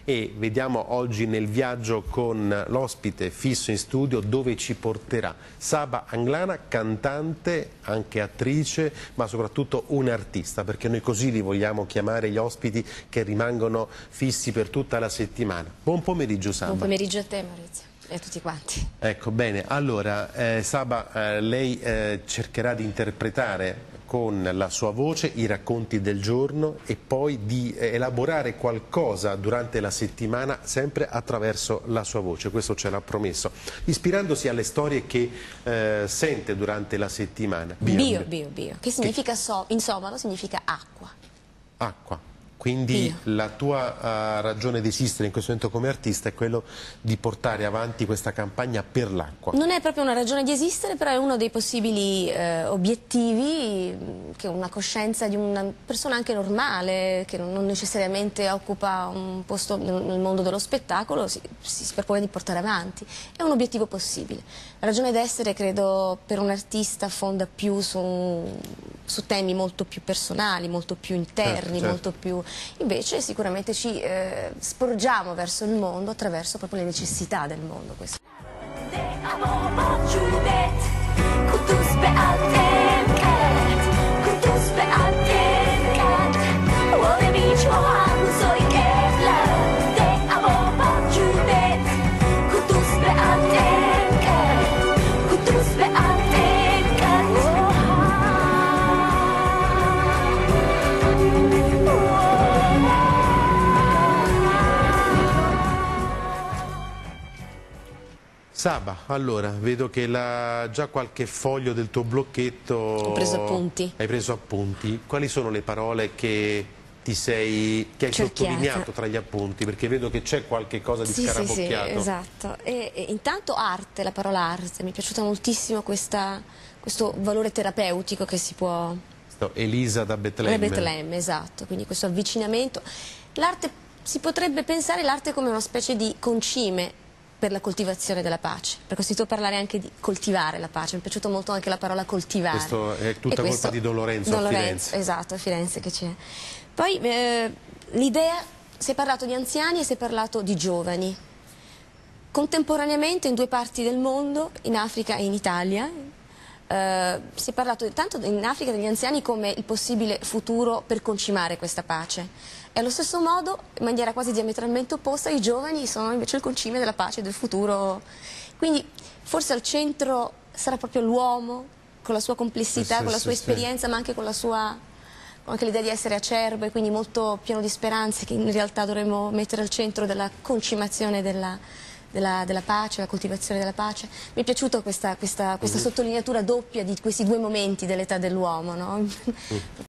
e vediamo oggi nel viaggio con l'ospite fisso in studio dove ci porterà. Saba Anglana, cantante, anche attrice, ma soprattutto un'artista, perché noi così li vogliamo chiamare gli ospiti che rimangono fissi per tutta la settimana. Buon pomeriggio Saba. Buon pomeriggio a te Maurizio e a tutti quanti. Ecco, bene, allora Saba, lei cercherà di interpretare con la sua voce i racconti del giorno e poi di elaborare qualcosa durante la settimana sempre attraverso la sua voce, questo ce l'ha promesso, ispirandosi alle storie che sente durante la settimana. Bio, che significa in somalo significa acqua. Acqua. Quindi la tua ragione di esistere in questo momento come artista è quello di portare avanti questa campagna per l'acqua. Non è proprio una ragione di esistere, però è uno dei possibili obiettivi che una coscienza di una persona anche normale, che non necessariamente occupa un posto nel mondo dello spettacolo, si propone di portare avanti. È un obiettivo possibile. La ragione d'essere, credo, per un artista fonda più su temi molto più personali, molto più interni, certo. molto più... Invece sicuramente ci sporgiamo verso il mondo attraverso proprio le necessità del mondo. Questo. Saba, allora, vedo che già qualche foglio del tuo blocchetto... Ho preso appunti. Hai preso appunti. Quali sono le parole che hai sottolineato tra gli appunti? Perché vedo che c'è qualche cosa di scarabocchiato. Sì, esatto. E intanto arte, la parola arte. Mi è piaciuta moltissimo questo valore terapeutico che si può... Elisa da Betlemme. Da Betlemme, esatto. Quindi questo avvicinamento. L'arte, si potrebbe pensare l'arte come una specie di concime per la coltivazione della pace, perché ho sentito parlare anche di coltivare la pace, mi è piaciuta molto anche la parola coltivare. Questo è tutta colpa di Don Lorenzo a Firenze. Esatto, a Firenze che c'è. Poi l'idea, si è parlato di anziani e si è parlato di giovani. Contemporaneamente in due parti del mondo, in Africa e in Italia, si è parlato tanto in Africa degli anziani come il possibile futuro per concimare questa pace. E allo stesso modo, in maniera quasi diametralmente opposta, i giovani sono invece il concime della pace e del futuro. Quindi forse al centro sarà proprio l'uomo, con la sua complessità, con la sua esperienza, ma anche con anche l'idea di essere acerbo e quindi molto pieno di speranze, che in realtà dovremmo mettere al centro della concimazione della pace, la coltivazione della pace. Mi è piaciuta questa sottolineatura doppia di questi due momenti dell'età dell'uomo, no?